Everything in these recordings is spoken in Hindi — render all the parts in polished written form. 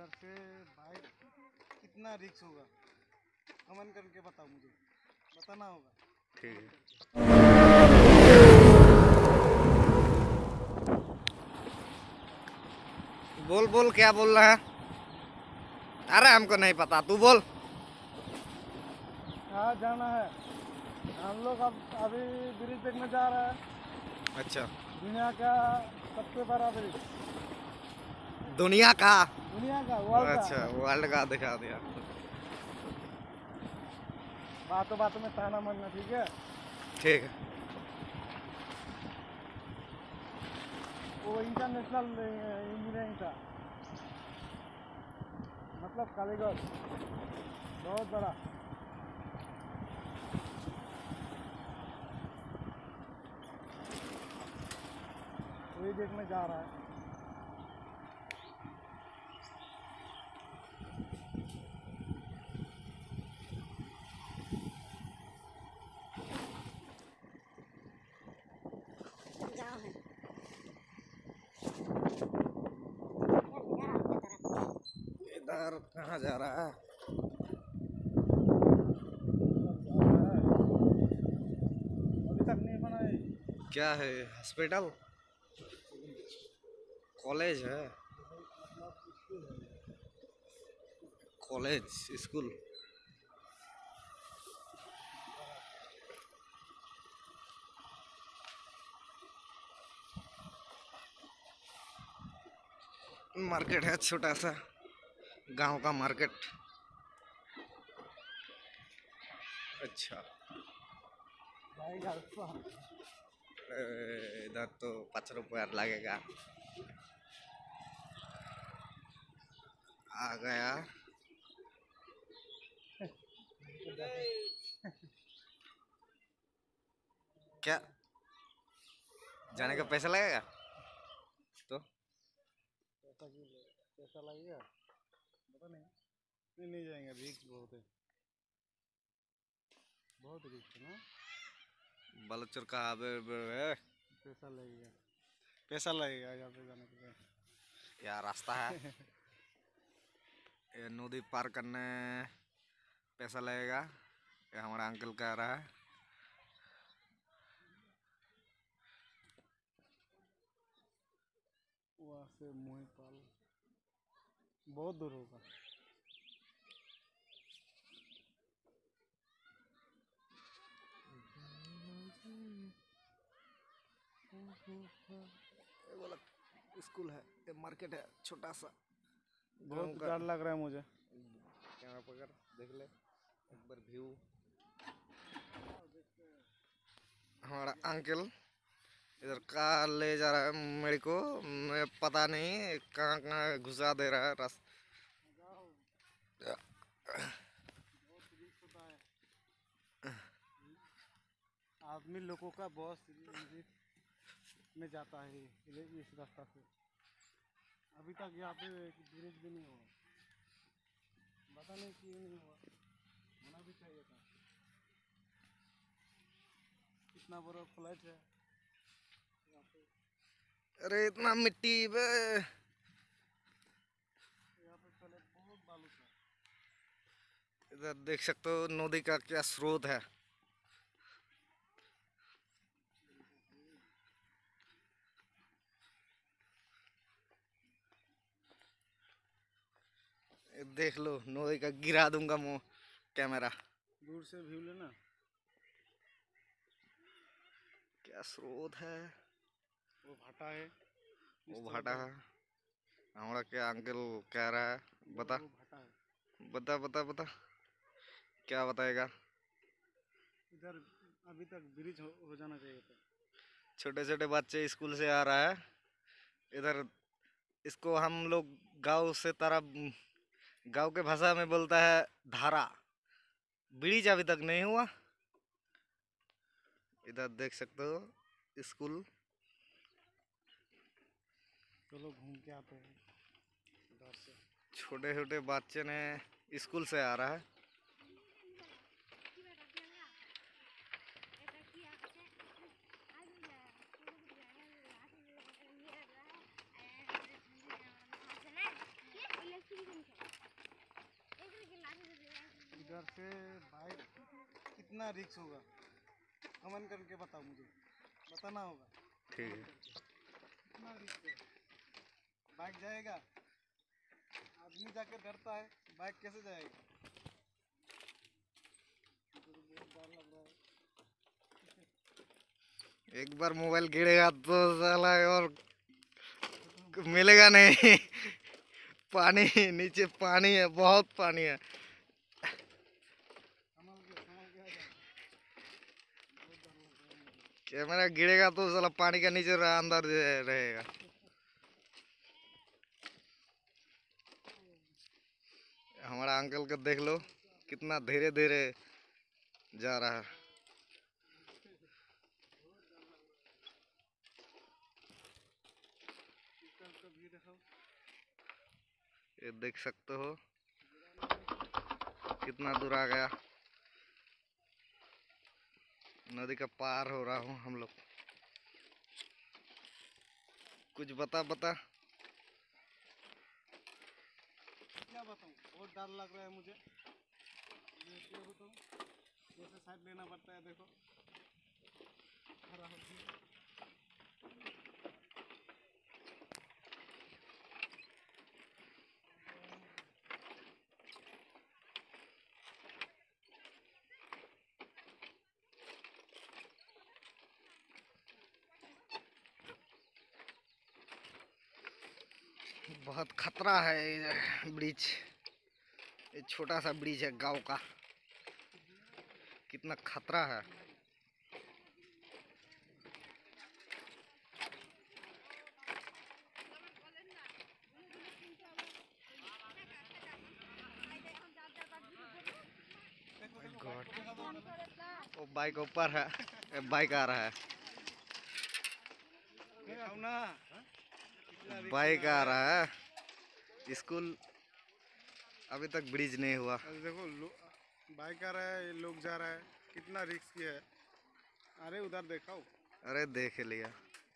इधर से बाइक कितना रिक्स होगा, कमेंट करके बताओ, मुझे बताना होगा। ठीक है। बोल बोल, क्या बोल रहा है? अरे हमको नहीं पता, तू बोल। कहाँ जाना है? हम लोग अब अभी ब्रिज देखने जा रहे हैं। अच्छा, दुनिया का सबसे बड़ा ब्रिज। दुनिया का? दुनिया का, वर्ल्ड का। अच्छा, वर्ल्ड का दिखा दिया। बातों बातों में ताना मारना, ठीक है? ठीक है। वो इंटरनेशनल इंजीनियरिंग था, मतलब कालीगढ़, बहुत बड़ा। वही देखने जा रहा है। इधर कहाँ जा रहा है? अभी तक नहीं बना है। क्या है? हॉस्पिटल? कॉलेज है? College, school? मार्केट है, छोटा सा गांव का मार्केट। अच्छा, इधर तो 5 रुपया लगेगा। आ गया। क्या जाने का पैसा लगेगा? तो पैसा लगेगा, पता नहीं। नहीं जाएंगे, रिस्क बहुत है, बहुत रिस्क है ना। बालूचर का पैसा लगेगा, पैसा लगेगा यहाँ पे जाने के लिए। क्या रास्ता है? ये नदी पार करने पैसा लगेगा, ये हमारा अंकल कह रहा है। वहाँ से मोहिपाल बहुत दूर होगा। ये वाला स्कूल है, ये मार्केट है छोटा सा। बहुत डर लग रहा है मुझे। कैमरा पकड़, देख ले एक बार व्यू। हमारा अंकल इधर कहाँ ले जा रहा है मेरे को, मैं पता नहीं, कहाँ कहाँ घुसा दे रहा है रास्ता। आदमी लोगों का बहुत में जाता है इस रास्ता से। अभी तक यहाँ पे ब्रिज भी नहीं हुआ, पता नहीं क्यों नहीं हुआ, होना भी चाहिए था। इतना बड़ा फ्लैट है यहाँ पे। अरे इतना मिट्टी बे। यहाँ पे पहले बहुत बालू था। इधर देख सकते हो नदी का क्या स्रोत है। देख लो नदी का, गिरा दूंगा मुंह कैमरा। दूर से व्यू लेना, क्या स्रोत है। वो भाटा है, वो भाटा है। हमारा क्या अंकल कह रहा है, बता वो भाटा है। बता बता बता, क्या बताएगा? इधर अभी तक ब्रिज हो जाना चाहिए था। छोटे छोटे बच्चे स्कूल से आ रहा है इधर। इसको हम लोग गांव से तरफ, गांव के भाषा में बोलता है धारा। ब्रिज अभी तक नहीं हुआ। इधर देख सकते हो स्कूल। चलो घूम के आते हैं इधर से। छोटे छोटे बच्चे ने स्कूल से आ रहा है। इधर से बाइक कितना रिक्स होगा, कमेंट करके बताओ, मुझे बताना होगा। ठीक है। कितना रिक्स है, बाइक जाएगा, आदमी जाके डरता है, बाइक कैसे जाएगा। मुझे तो बहुत डर लग रहा है। एक बार मोबाइल गिरेगा तो साला और मिलेगा नहीं। पानी, नीचे पानी है, बहुत पानी है। संभल के आ जाओ, बहुत डर लग रहा है मुझे। कैमरा गिरेगा तो साला पानी का नीचे अंदर रहेगा। हमारा अंकल का देख लो कितना धीरे धीरे जा रहा है। इसका भी दिखाओ। ये देख सकते हो कितना दूर आ गया। नदी का पार हो रहा हूँ हम लोग। कुछ बता क्या बताऊँ, बहुत डर लग रहा है मुझे। ये क्या बताऊँ, जैसे साइड लेना पड़ता है, देखो खड़ा हो गया। बहुत खतरा है ये ब्रिज। ये छोटा सा ब्रिज है गांव का, कितना खतरा है। गॉड, वो बाइक ऊपर है, बाइक आ रहा है, दिखाओ ना, कितना रिक्स बाइक वाला आ है। रहा है। स्कूल अभी तक ब्रिज नहीं हुआ। अरे देखो बाइक आ रहा है, लोग जा रहा है, कितना रिस्की है। अरे उधर दिखाओ। अरे देख लिया।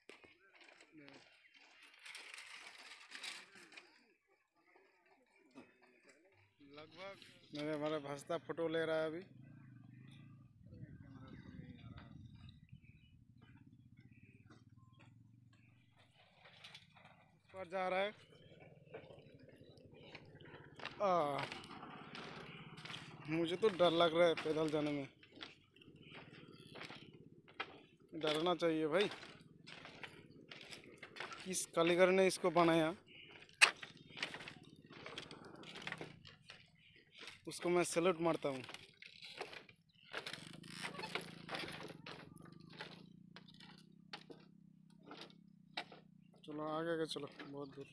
लगभग मेरे हमारा भास्ता फोटो ले रहा है अभी। उस पर जा रहा है। मुझे तो डर लग रहा है पैदल जाने में। डरना चाहिए भाई, किस कारीगर ने इसको बनाया, उसको मैं सैल्यूट मारता हूँ। चलो आगे के चलो, बहुत दूर।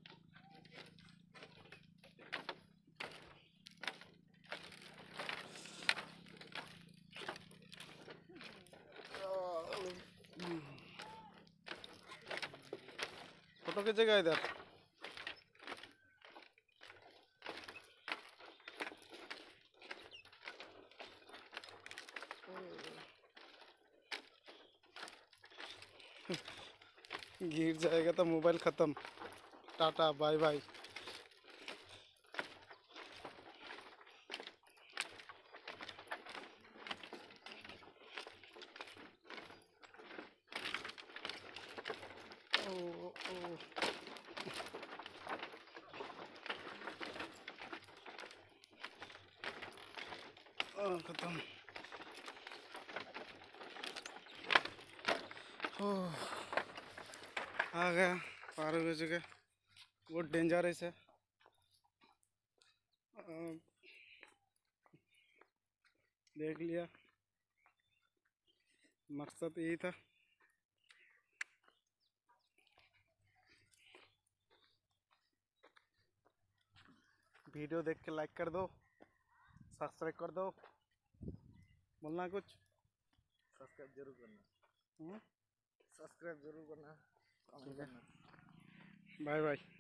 फोटो खींचेगा इधर। गिर जाएगा तो मोबाइल खत्म। Tata bye bye. ओ, ओ। खत्म। आ गया, पार हो जगह, बहुत डेंजरस है। देख लिया, मकसद यही था। वीडियो देख के लाइक कर दो, सब्सक्राइब कर दो। बोलना कुछ। सब्सक्राइब जरूर करना, सब्सक्राइब जरूर करना, कमेंट करना। Bye bye.